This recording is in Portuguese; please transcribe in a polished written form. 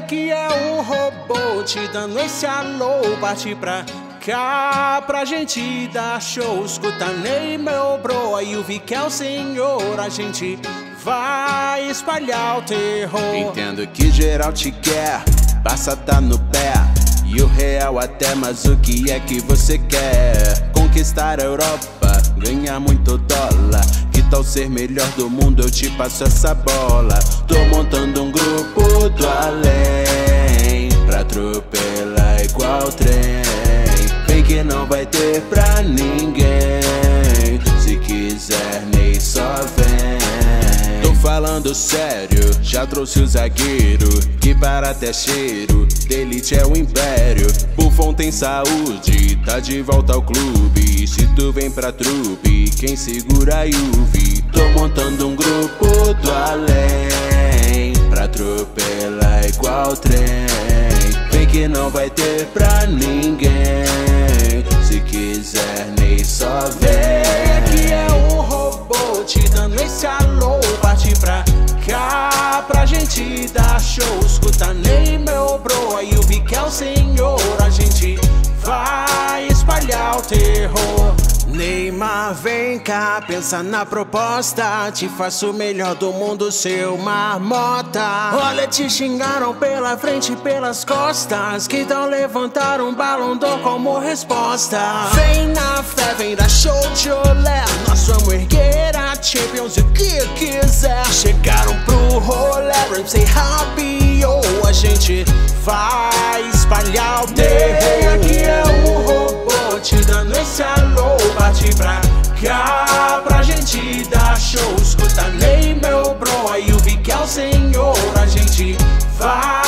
aqui é o robô te dando esse alô. Parte pra cá pra gente dar show. Escuta Ney, meu bro, aí eu vi que é o senhor. A gente vai espalhar o terror. Entendo que geral te quer, passa tá no pé. E o real até, mas o que é que você quer? Conquistar a Europa, ganhar muito dólar. Que tal ser melhor do mundo? Eu te passo essa bola. Tô montando um grupo do além, pra atropelar igual trem. Vem que não vai ter pra ninguém. Se quiser, Ney só vem. Tô falando sério, já trouxe o zagueiro que para até cheiro, Delite é o império. Buffon tem saúde, tá de volta ao clube. Se tu vem pra trupe, quem segura é Yuvi. Tô montando um grupo do além, pra atropelar igual trem. Vem que não vai ter pra ninguém. Se quiser, Ney só vem. Aqui é o robô te dando esse alô. Parte pra cá pra gente dar show. Escuta Ney, meu bro, aí eu vi que é o senhor. A gente vai espalhar o terror. Neymar, vem cá, pensa na proposta. Te faço o melhor do mundo, seu marmota. Olha, te xingaram pela frente e pelas costas. Que tal levantar um balão d'or como resposta? Vem na fé, vem dar show de olé. Nós vamos erguer a Champions e o que quiser. Chegaram pro rolê, rap say happy, oh. A gente vai espalhar o terror. Aqui é o robô te dando esse alô. Parte pra cá pra gente dar show. Escuta Ney, meu bro, aí eu vi que é o senhor. A gente vai